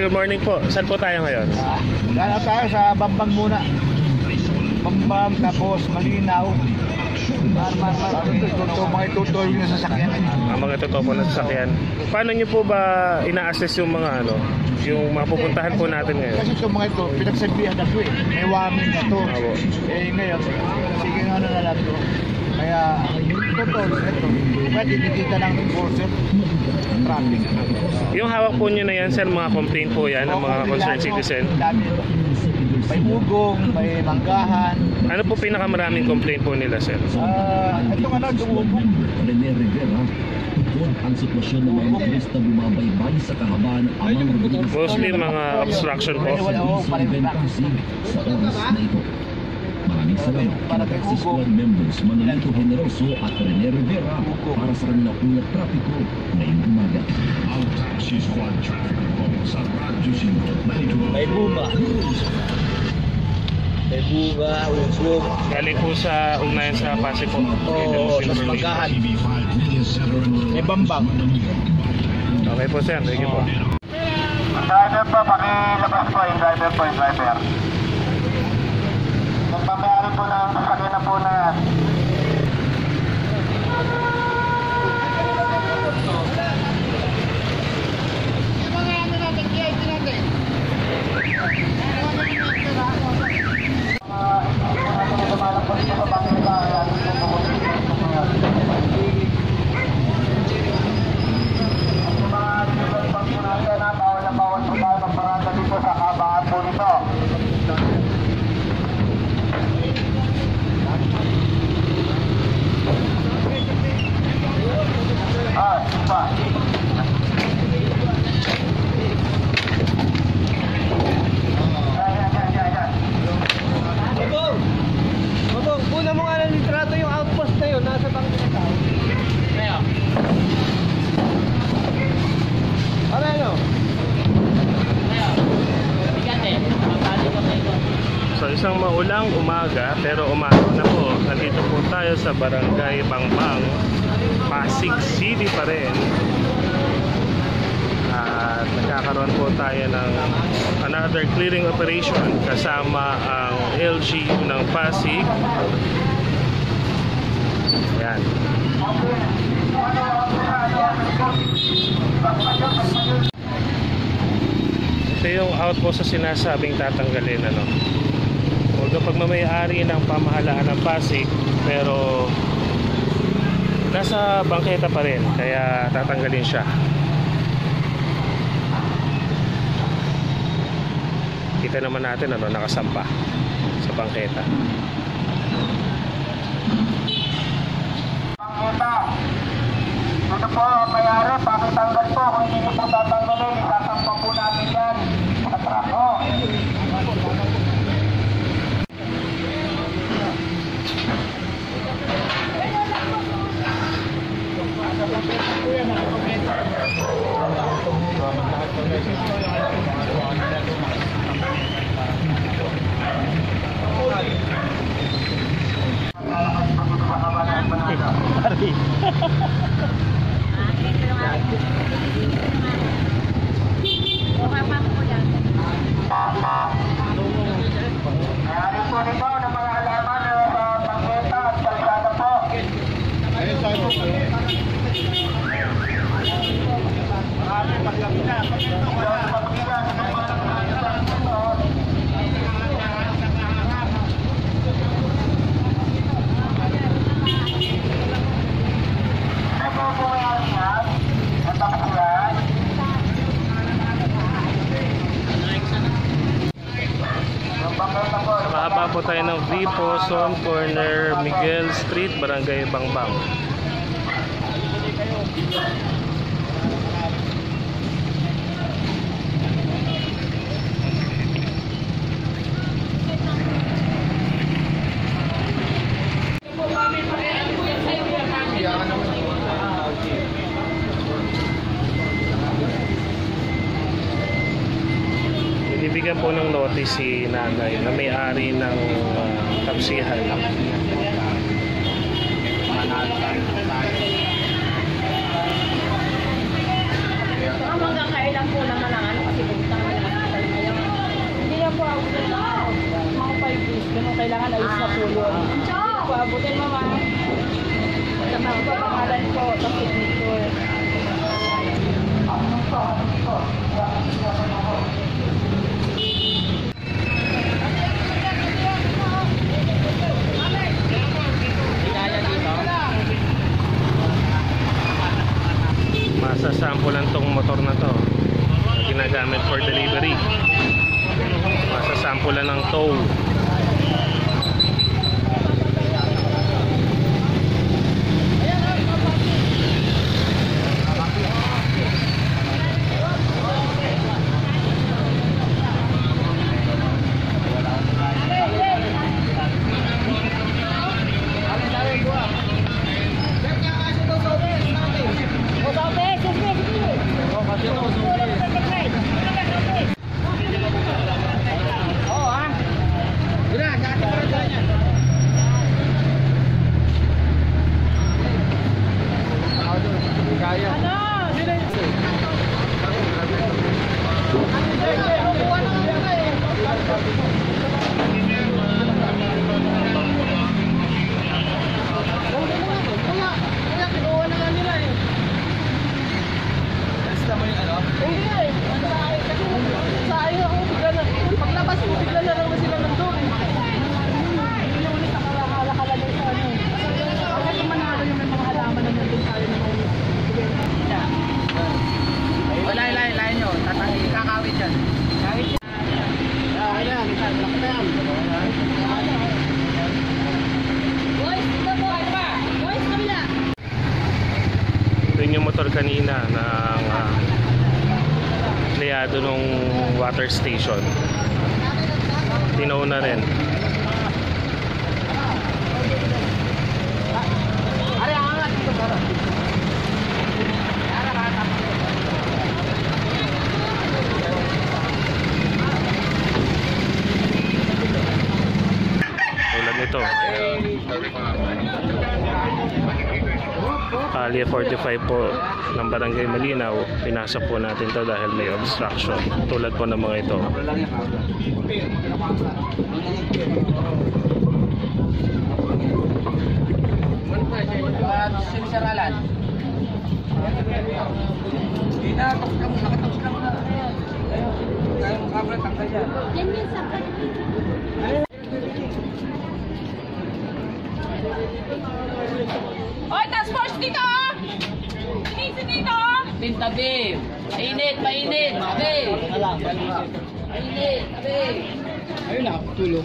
good morning po. Saan po tayo ngayon? Gana tayo sa Bambang muna. Bambang, tapos Malinao. Mga itutuloy yung sasakyan. Mga itutuloy po na sasakyan. Paano nyo po ba ina-assess yung mga yung mapupuntahan po natin ngayon? Kasi itong mga ito, pinagsabihan na ito eh. May warming na ito. Ngayon, sige nga na lang ito. Kaya, ito. Pwede dikita ng enforcer. Traffic. Yung hawak po nyo na yan, sir, mga complaint po yan ng mga concerned citizen? May ugong, may manggahan. Ano po pinakamaraming complaint po nila, sir? Itong ugong. Ang sitwasyon ng mga motorista bumabaybay sa kahabaan ng amang Rodriguez. Mostly mga obstruction po. Sa oras na ito. Maraming salamat para kay squad members Manolito Generoso at Rene Rivera para sa kanilang unang trapiko ngayong umaga. Ang taxi squad traffic report sa Radyo 5. May buba. May buba, ugong. Galing po sa ugnayan sa Pasig po. Oo, sa Pagkahan. May Bambang. Okay po, sir. Thank you po. Driver po, pakilabas po yung driver. Nagpamayari po ng sasakyan na po na yan. Yung mga ano natin, kaya ito natin. Una mo nga ng litrato yung outpost na yun, nasa bangko na tao. Kaya? Ano? Kaya? Bigate, magkali ka pa ito. So isang maulang umaga, pero umaga na po. Nandito po tayo sa Barangay Bambang, Pasig City pa rin. At nagkakaroon po tayo ng another clearing operation kasama ang LGU ng Pasig. Ayan. Ito yung outpost sa sinasabing tatanggalin, Although pagmamayari ng pamahalaan ng Pasig, pero nasa bangketa pa rin, kaya tatanggalin siya. Kita naman natin nakasampa sa bangketa. Bangketa. Dito po, mayari, pakitanggal po. Kung hindi po tatanggalin, isasampa po natin yan sa trako. Mayari po dito ng mga halaman sa bangketa at kalsada po. Marami paglaki na. Mahaba po tayo ng Vico, Zone Corner, Miguel Street, Barangay Bambang. Binibigyan po ng notice si nanay na may-ari ng tapsihan. Hanggang kailan po naman ang kasi pupunta kami Butin mo, ma'am. Tama ko, pangalan ko, sa signature. Masasampulan tong motor na to. Ginagamit for delivery. Masasampulan ng tow. Ito yung motor kanina ng empleyado nung water station. Tinaw na rin. Tulad nito. Kalye 45 po ng Barangay Malinao. Pinasok po natin to dahil may obstruction. Tulad po ng mga ito. Oy, task force dito! Linisin dito! Tabi! Mainit, mainit! Tabi! Mainit, tabi! Ayun na, tulog.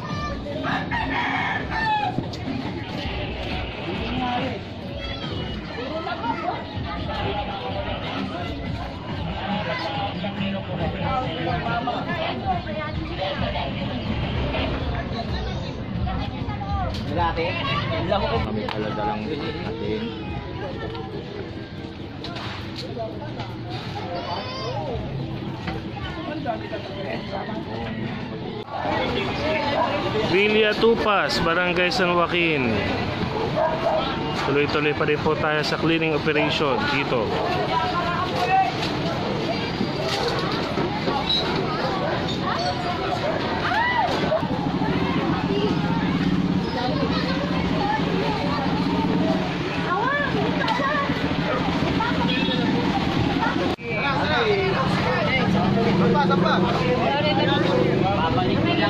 Lalaki? Kami talaga lang natin. Villa Tupas, Barangay San Joaquin. Tuloy-tuloy pa rin po tayo sa cleaning operation dito. Babalik nilang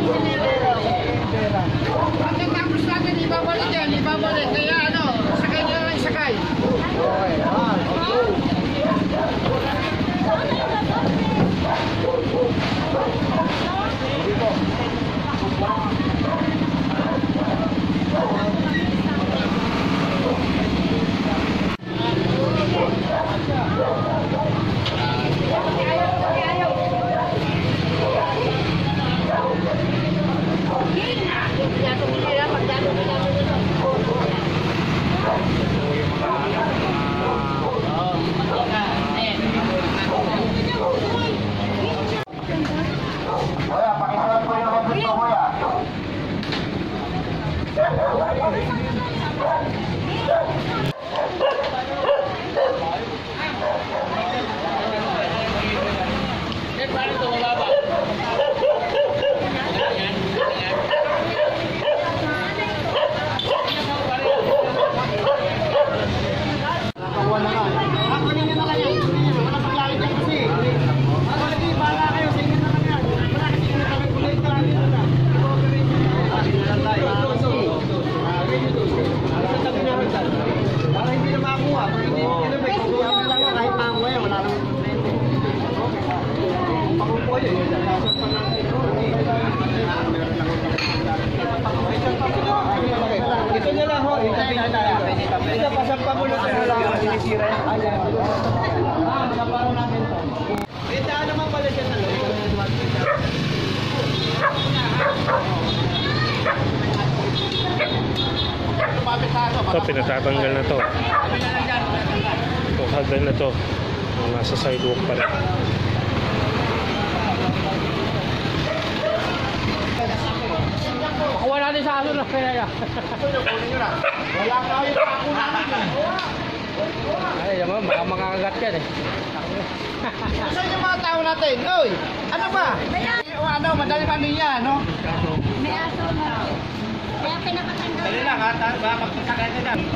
pagkatapos natin ibabalik yan, ibabalik. Kaya ano, sakay nyo lang sakay. Ito, pinatatanggal na to. Itong hagdan na to. Nasa sidewalk pa rin. Makuha natin sa aso na kaya yan. Wala ka yung ako natin. Ay, yung mga makakagat yan eh. Saan yung mga tao natin? Oy, ano ba? Ano, madali mani niya, no? May aso na. Kaya pinapatanggal. Dali lang ha, ba? Magpasakay na lang.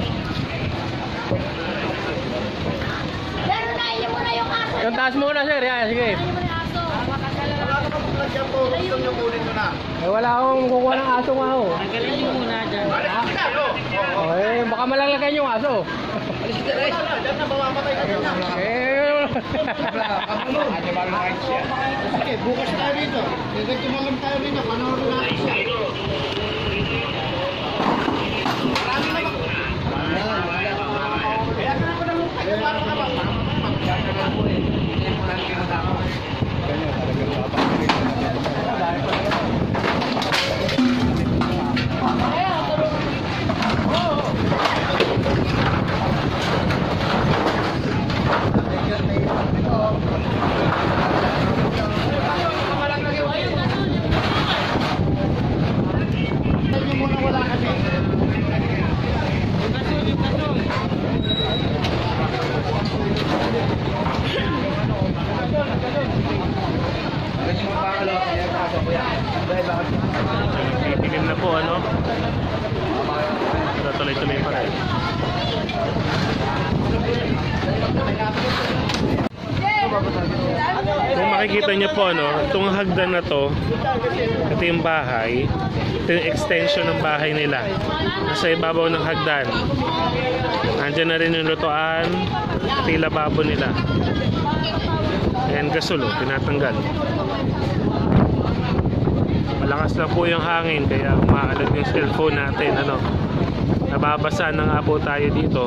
Pero naiyo mo na yung aso. Yung taas muna sir, yan, sige. Naiyo mo na yung aso. Wala ka pag dyan po, gusto nyo kunin ko na. Eh, wala akong kukuha ng aso nga ho. Tanggalin nyo muna dyan. Eh, baka malalagay yung aso. Alis ka na, dyan na, mamamatay ka na. Sige, bukas tayo dito. Gagawin na lang tayo dito, panoorin natin siya. Marami na ba? Kaya ka na ko naman, paano ka ba? Pinipilim na po, ano? Pero tuloy-tuloy pa rin. Kung makikita niyo po, ano, itong hagdan na to, ito yung bahay, ito yung extension ng bahay nila. Nasa ibabaw ng hagdan. Nandiyan na rin yung lutuan, ito yung lababo nila. Ayan, gasol, tinatanggal. Malakas na po yung hangin, kaya umaalag yung cellphone natin, ano. Nababasa na nga po tayo dito.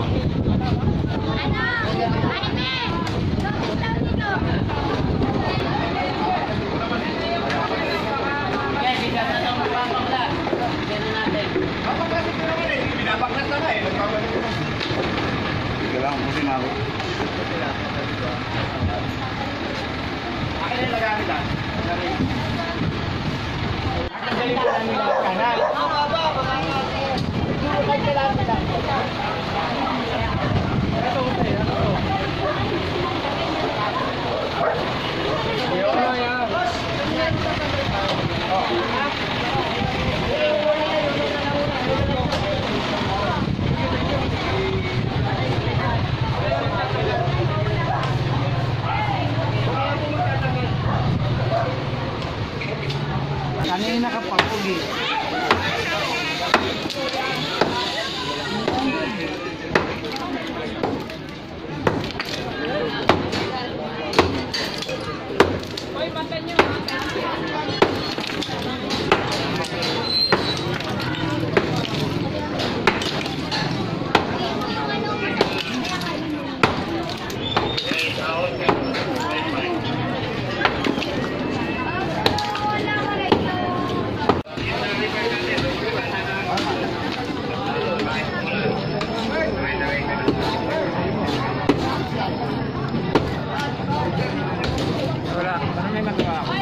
Kanina ka pa, Pugi. Wala, parang may magawa ako.